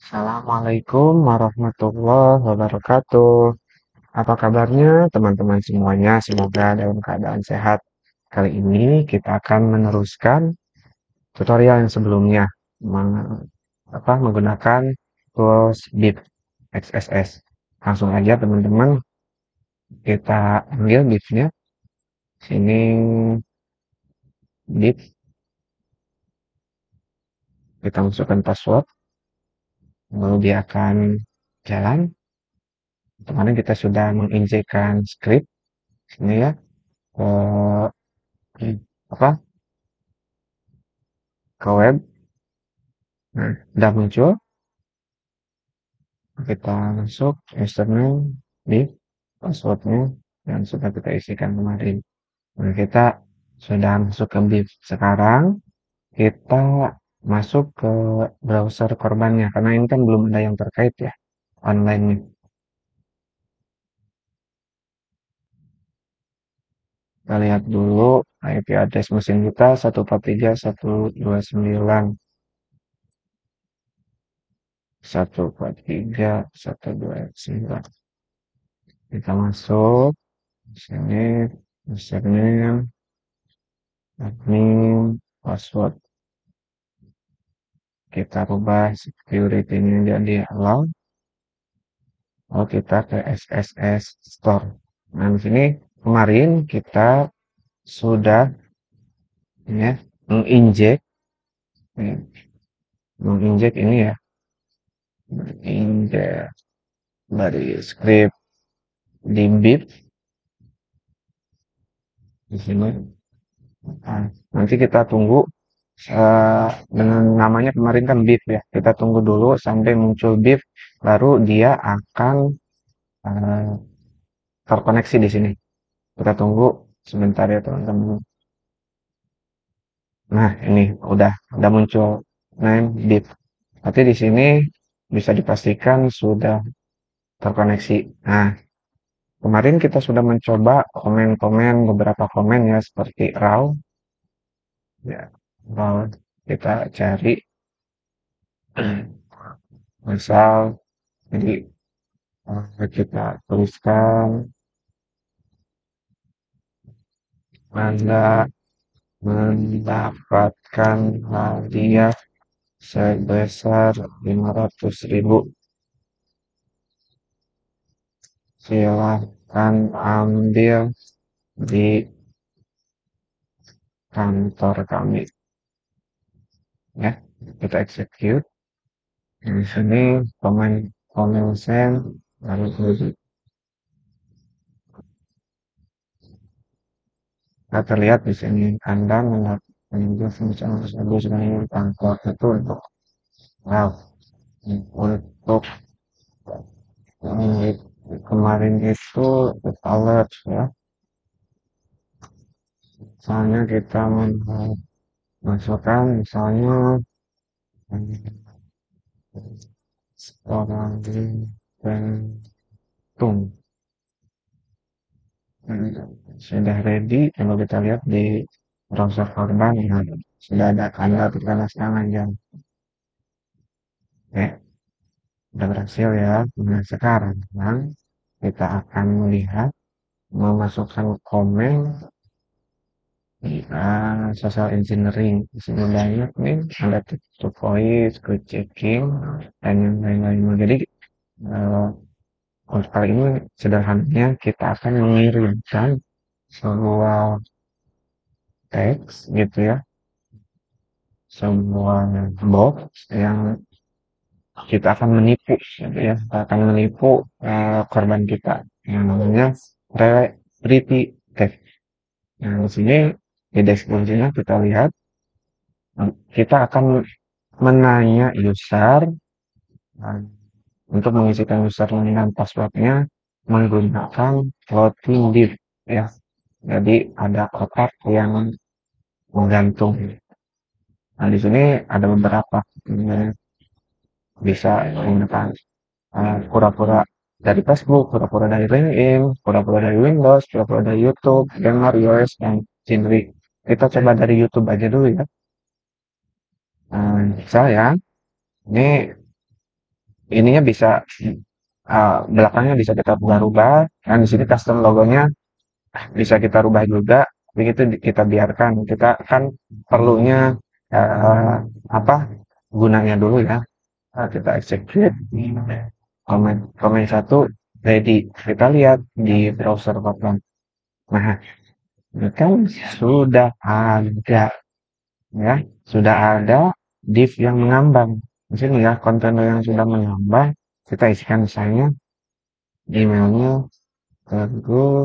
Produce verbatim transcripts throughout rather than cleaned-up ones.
Assalamualaikum warahmatullahi wabarakatuh. Apa kabarnya teman-teman semuanya? Semoga dalam keadaan sehat. Kali ini kita akan meneruskan tutorial yang sebelumnya meng- apa, menggunakan tools Bit X S S. Langsung aja teman-teman kita ambil bitnya. Sini bit, kita masukkan password, lalu dia akan jalan. Kemarin kita sudah menginjekkan script sini ya ke apa ke web. Nah, udah muncul, kita masuk username di passwordnya yang sudah kita isikan kemarin. Nah, kita sudah masuk ke Bip. Sekarang kita masuk ke browser korbannya, karena ini kan belum ada yang terkait ya, online nih. Kita lihat dulu I P address mesin kita satu empat tiga dot satu dua sembilan dot satu empat tiga dot satu dua sembilan. Kita masuk sini, username, admin, password. Kita rubah security-nya jadi allow. Lalu kita ke S S S Store. Nah, di sini kemarin kita sudah ya, menginjek ya, menginjek ini ya, menginjek dari script di Bip di sini. Nah, nanti kita tunggu eh, dengan namanya kemarin kan Bip ya. Kita tunggu dulu sampai muncul Bip, baru dia akan eh, terkoneksi di sini. Kita tunggu sebentar ya teman-teman. Nah, ini udah udah muncul name div. Berarti di sini bisa dipastikan sudah terkoneksi. Nah, kemarin kita sudah mencoba komen-komen beberapa komen ya seperti raw ya. Raw kita cari misal jadi eh, kita tuliskan Anda mendapatkan hadiah sebesar lima ratus ribu. Silahkan ambil di kantor kami. Ya, kita execute. Di sini komen komen send lalu kita terlihat di sini Anda mengambil fungsi tersebut sebagai kantor itu untuk wow, untuk ini kemarin itu alert ya. Misalnya kita masukkan misalnya orang Bentung. Sudah ready, kalau kita lihat di browser korban ya, sudah ada tanda tanda tangan jam. Oke, sudah berhasil ya. Nah, sekarang kita akan melihat memasukkan komen di uh, social engineering. Di sini banyak nih, ada to voice, quick checking, dan yang lain-lain. Jadi uh, untuk kali ini sederhananya kita akan mengirimkan sebuah teks gitu ya, sebuah box yang kita akan menipu gitu ya, kita akan menipu uh, korban kita yang namanya pretty tech. Nah, di sini di deskripsinya kita lihat kita akan menanya user uh, untuk mengisikan username dan passwordnya menggunakan floating div ya. Jadi ada kotak yang menggantung. Nah, di sini ada beberapa bisa menggunakan uh, pura-pura dari Facebook, pura-pura dari LinkedIn, pura-pura dari Windows, pura-pura dari YouTube, Gamer, iOS, dan Sindri. Kita coba dari YouTube aja dulu ya. Nah, saya ini ininya bisa uh, belakangnya bisa kita rubah-rubah. Dan di sini custom logonya bisa kita rubah juga. Begitu kita biarkan. Kita kan perlunya uh, apa gunanya dulu ya. Uh, kita execute komen komen satu ready. Kita lihat di browser Kotlin. Nah, ini kan sudah ada ya, sudah ada div yang mengambang. Di sini ya, kontainer yang sudah mengambang, kita isikan misalnya emailnya teguh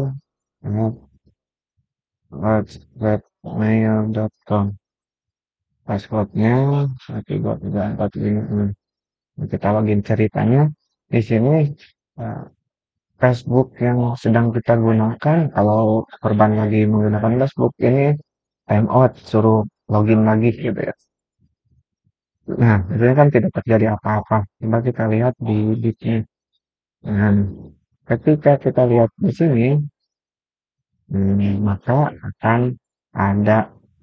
at webmail dot com, passwordnya satu dua tiga empat lima enam. Kita login ceritanya di sini. eh, Facebook yang sedang kita gunakan, kalau korban lagi menggunakan Facebook ini time out, suruh login lagi gitu ya. Nah, biasanya kan tidak terjadi apa-apa. Coba kita lihat di bitnya. Dan ketika kita lihat di sini, hmm, maka akan ada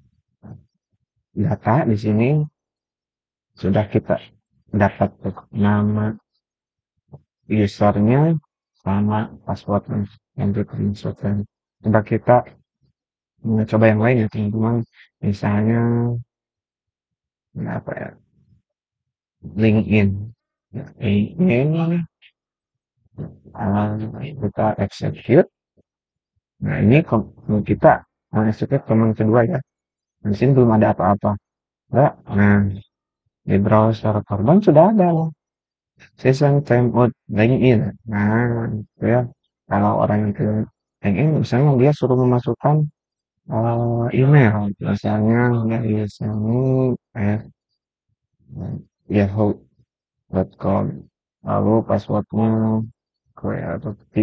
data di sini sudah kita dapat nama usernya sama passwordnya yang kita insert. Coba kita coba yang lain ya teman-teman. Misalnya apa ya? LinkedIn. LinkedIn uh, kita execute. Nah, ini kita execute command kedua ya. Di sini belum ada apa-apa. Enggak. Nah, di browser korban sudah ada loh. Session timeout LinkedIn. Nah, itu ya. Kalau orang yang ke LinkedIn, misalnya dia suruh memasukkan uh, email. Misalnya, dari sini, eh, yahoo dot com. Lalu passwordnya Creativity.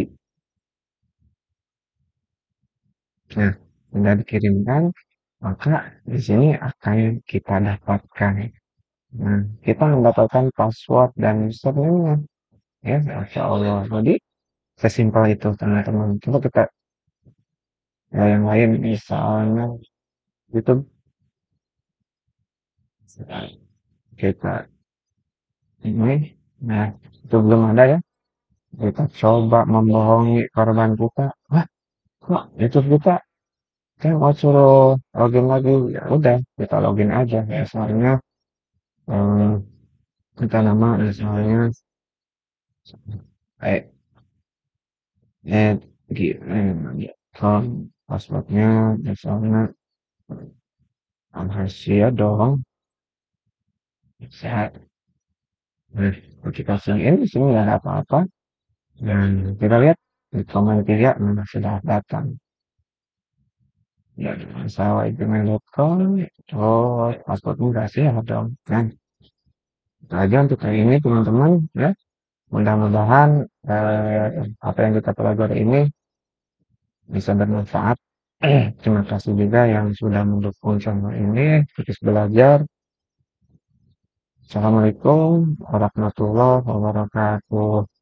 Nah, sudah dikirimkan, maka di sini akan kita dapatkan. Nah, kita mendapatkan password dan username-nya. Ya, Masya Allah. Jadi, sesimpel itu, teman-teman. Coba kita, ya, yang lain, misalnya, YouTube, kita, ini, nah, itu belum ada ya. Kita coba membohongi korban kita. Wah, kok YouTube kita, kan mau suruh login lagi. Ya udah, kita login aja. Misalnya, eh, kita nama, misalnya, eh, eh, gitu. Passwordnya misalnya rahasia dong. Sehat. Nah, kita ini di sini nggak ada apa-apa. Dan kita lihat di komen tiga memang sudah datang. Ya, masalah email dot com. Oh, passwordnya udah siap dong. Nah, itu aja untuk kali ini teman-teman ya. Mudah-mudahan eh, apa yang kita pelajari ini bisa bermanfaat. Terima kasih juga yang sudah mendukung channel ini. Terus belajar. Assalamualaikum warahmatullahi wabarakatuh.